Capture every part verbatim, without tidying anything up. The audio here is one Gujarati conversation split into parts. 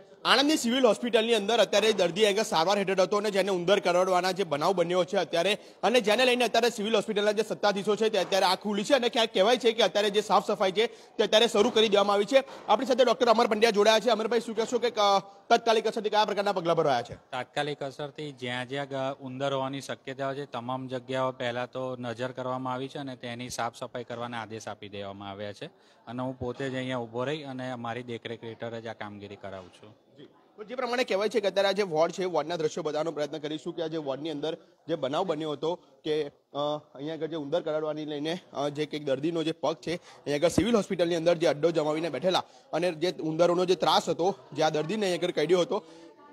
આણંદની સિવિલ હોસ્પિટલની અંદર અત્યારે દર્દી આગળ સારવાર હેઠળ હતો અને જેને ઉંદર કરડવાના જે બનાવ બન્યો છે અત્યારે અને જેને લઈને અત્યારે સિવિલ હોસ્પિટલના જે સત્તાધીશો છે તે અત્યારે આંખ ખુલી છે અને ક્યાંક કહેવાય છે કે અત્યારે જે સાફ સફાઈ છે તે અત્યારે શરૂ કરી દેવામાં આવી છે। આપણી સાથે ડોક્ટર અમર પંડ્યા જોડાયા છે। અમરભાઈ, શું કહેશો કે તાત્કાલિક અસરથી કયા પ્રકારના પગલાં ભરવાયા છે? તાત્કાલિક અસરથી જ્યાં જ્યાં ઉંદર હોવાની શક્યતાઓ છે તમામ જગ્યાઓ પહેલા તો નજર કરવામાં આવી છે અને તેની સાફ સફાઈ કરવાના આદેશ આપી દેવામાં આવ્યા છે અને હું પોતે જ અહીંયા ઊભો રહી અને મારી દેખરેખ હેઠળ જ આ કામગીરી કરાવું છું। જે પ્રમાણે કહેવાય છે કે અત્યારે આ જે વોર્ડ છે વોર્ડના દ્રશ્યો બતાવવાનો પ્રયત્ન કરીશું કે આ જે વોર્ડની અંદર જે બનાવ બન્યો હતો કે અહીંયા આગળ જે ઉંદર કરડવાની લઈને જે કંઈક દર્દીનો જે પગ છે અહીંયા આગળ સિવિલ હોસ્પિટલની અંદર જે અડ્ડો જમાવીને બેઠેલા અને જે ઉંદરોનો જે ત્રાસ હતો જે આ દર્દીને અહીંયા આગળ કડ્યો હતો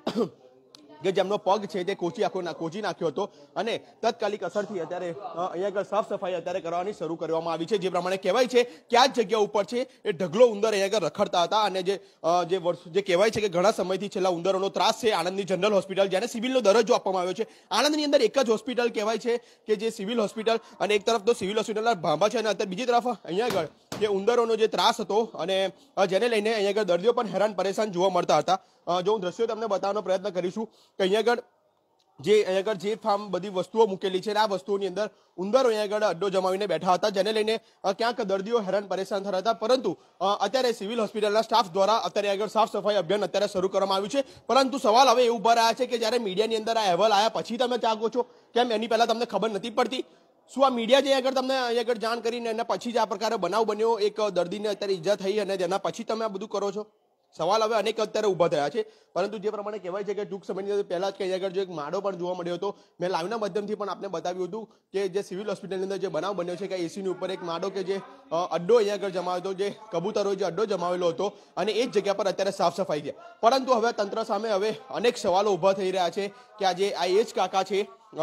કે જેમનો પગ છે તે કોચી આખો કોચી નાખ્યો હતો અને તાત્કાલિક અસરથી અત્યારે અહીંયા આગળ સાફ સફાઈ અત્યારે કરવાની શરૂ કરવામાં આવી છે। જે પ્રમાણે કહેવાય છે કે આ જગ્યા ઉપર છે એ ઢગલો ઉંદર અહીંયા આગળ રખડતા હતા અને જે જે જે કહેવાય છે કે ઘણા સમયથી છેલ્લા ઉંદરોનો ત્રાસ છે આણંદની જનરલ હોસ્પિટલ જેને સિવિલનો દરજ્જો આપવામાં આવ્યો છે। આણંદની અંદર એક જ હોસ્પિટલ કહેવાય છે કે જે સિવિલ હોસ્પિટલ અને એક તરફ તો સિવિલ હોસ્પિટલના ભાંભા છે અને અત્યારે બીજી તરફ અહીંયા આગળ જે ઉંદરોનો જે ત્રાસ હતો અને જેને લઈને અહીંયા આગળ દર્દીઓ પણ હેરાન પરેશાન જોવા મળતા હતા। જો હું દ્રશ્યો તમને બતાવવાનો પ્રયત્ન કરીશું કે અહીંયા આગળ જે અહીંયા આગળ જે ફાર્મ બધી વસ્તુઓ મૂકેલી છે આ વસ્તુઓની અંદર ઉંદરો અહીંયા આગળ અડ્ડો જમાવીને બેઠા હતા જેને લઈને ક્યાંક દર્દીઓ હેરાન પરેશાન થયા હતા। પરંતુ અત્યારે સિવિલ હોસ્પિટલના સ્ટાફ દ્વારા અત્યારે આગળ સાફ સફાઈ અભિયાન અત્યારે શરૂ કરવામાં આવ્યું છે। પરંતુ સવાલ હવે એ ઉભા રહ્યા છે કે જ્યારે મીડિયાની અંદર આ અહેવાલ આવ્યા પછી તમે જાગો છો, કેમ એની પહેલા તમને ખબર નથી પડતી? શું આ મીડિયા જે આગળ તમને અહીંયા આગળ જાણ કરીને એના પછી જ આ પ્રકારે બનાવ બન્યો, એક દર્દીને અત્યારે ઈજા થઈ અને તેના પછી તમે આ બધું કરો છો? સવાલ હવે અનેક અત્યારે ઉભા થયા છે। પરંતુ જે પ્રમાણે કહેવાય છે કે ટૂંક સમયની પહેલા જ કે અહીંયા આગળ જો એક માળો પણ જોવા મળ્યો હતો, મેં લાઈવના માધ્યમથી પણ આપને બતાવ્યું હતું કે જે સિવિલ હોસ્પિટલની અંદર જે બનાવ બન્યો છે કે એસીની ઉપર એક માળો કે જે અડ્ડો અહીંયા આગળ જમાવ્યો હતો, જે કબૂતરો જે અડ્ડો જમાવેલો હતો અને એ જ જગ્યા પર અત્યારે સાફ સફાઈ છે। પરંતુ હવે તંત્ર સામે હવે અનેક સવાલો ઉભા થઈ રહ્યા છે કે આજે આ એ જ કાકા છે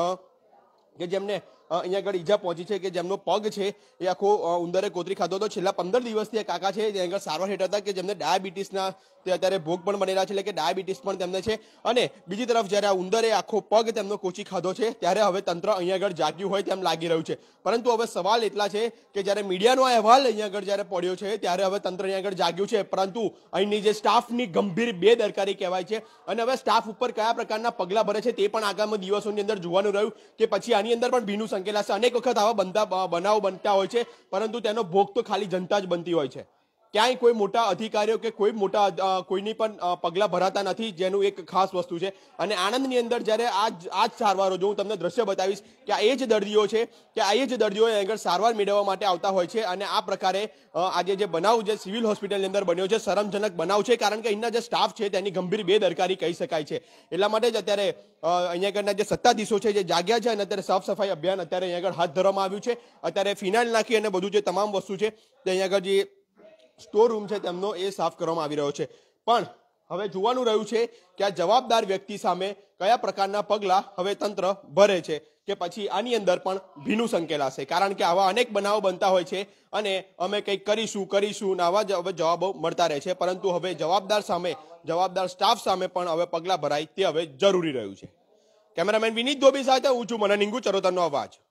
કે જેમને અહીંયા આગળ ઈજા પહોંચી છે, કે જેમનો પગ છે એ આખો ઉંદરે કોતરી ખાધો હતો। છેલ્લા પંદર દિવસથી એ કાકા છે જે આગળ સારવાર હેઠળ હતા કે જેમને ડાયાબિટીસના તે અત્યારે ભોગ પણ બનેલા છે, એટલે કે ડાયાબિટીસ પણ તેમને છે। અને બીજી તરફ જ્યારે આ ઉંદરે આખો પગ તેમનો કોચી ખાધો છે ત્યારે હવે તંત્ર અહીંયા આગળ જાગ્યું હોય તેમ લાગી રહ્યું છે। પરંતુ હવે સવાલ એટલા છે કે જ્યારે મીડિયાનો અહેવાલ અહીંયા આગળ જ્યારે પડ્યો છે ત્યારે હવે તંત્ર અહીંયા આગળ જાગ્યું છે, પરંતુ અહીંની જે સ્ટાફની ગંભીર બેદરકારી કહેવાય છે અને હવે સ્ટાફ ઉપર કયા પ્રકારના પગલાં ભરે છે તે પણ આગામી દિવસોની અંદર જોવાનું રહ્યું કે પછી આની અંદર પણ ભીનું સંકેલાશે। અનેક વખત આવા બનતા બનાવો બનતા હોય છે પરંતુ તેનો ભોગ તો ખાલી જનતા જ બનતી હોય છે। ક્યાંય કોઈ મોટા અધિકારીઓ કે કોઈ મોટા કોઈની પણ પગલાં ભરાતા નથી, જેનું એક ખાસ વસ્તુ છે। અને આણંદની અંદર જ્યારે આ આ જ સારવારો જો હું તમને દ્રશ્ય બતાવીશ કે આ એ જ દર્દીઓ છે કે આ એ જ દર્દીઓ આગળ સારવાર મેળવવા માટે આવતા હોય છે અને આ પ્રકારે આજે જે બનાવ જે સિવિલ હોસ્પિટલની અંદર બન્યો છે શરમજનક બનાવ છે, કારણ કે અહીંના જે સ્ટાફ છે તેની ગંભીર બેદરકારી કહી શકાય છે। એટલા માટે જ અત્યારે અહીંયા આગળના જે સત્તાધીશો છે જે જાગ્યા છે અને અત્યારે સાફ સફાઈ અભિયાન અત્યારે અહીંયા આગળ હાથ ધરવામાં આવ્યું છે। અત્યારે ફિનાઇલ નાખી અને બધું જે તમામ વસ્તુ છે તે અહીંયા આગળ જે સ્ટોર રૂમ છે તેમનો એ સાફ કરવામાં આવી રહ્યો છે। પણ હવે જોવાનું રહ્યું છે કે આ જવાબદાર વ્યક્તિ સામે કયા પ્રકારના પગલાં હવે તંત્ર ભરે છે કે પછી આની અંદર પણ ભીનું સંકેલાશે, કારણ કે આવા અનેક બનાવો બનતા હોય છે અને અમે કંઈક કરીશું કરીશું આવા હવે જવાબો મળતા રહે છે। પરંતુ હવે જવાબદાર સામે જવાબદાર સ્ટાફ સામે પણ હવે પગલાં ભરાય તે હવે જરૂરી રહ્યું છે। કેમેરામેન વિનીત ધોબી સાથે હું છું મનન ઇંગુ, ચરોતરનો અવાજ।